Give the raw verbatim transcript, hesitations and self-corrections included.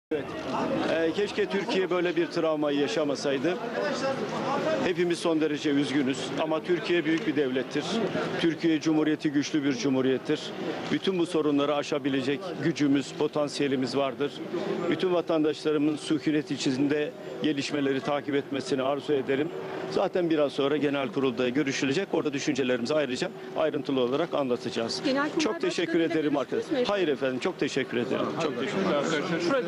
Evet. Ee, keşke Türkiye böyle bir travmayı yaşamasaydı. Hepimiz son derece üzgünüz ama Türkiye büyük bir devlettir. Türkiye Cumhuriyeti güçlü bir cumhuriyettir. Bütün bu sorunları aşabilecek gücümüz, potansiyelimiz vardır. Bütün vatandaşlarımın sükunet içinde gelişmeleri takip etmesini arzu ederim. Zaten biraz sonra genel kurulda görüşülecek. Orada düşüncelerimizi ayrıca ayrıntılı olarak anlatacağız. Çok teşekkür ederim arkadaşlar. Hayır efendim, çok teşekkür ederim. Çok teşekkür ederim.